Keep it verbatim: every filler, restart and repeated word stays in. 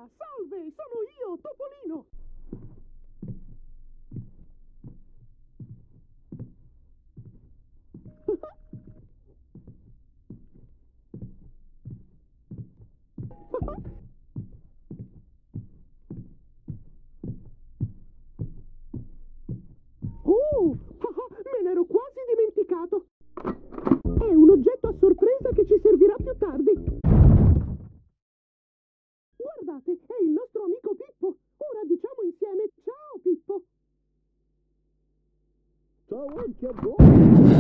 Ah, salve, sono io, Topolino. Oh, me l'ero quasi dimenticato. È un oggetto a sorpresa che ci servirà più tardi. Guardate, è il nostro amico Pippo. Ora diciamo insieme ciao, Pippo. Ciao anche a voi.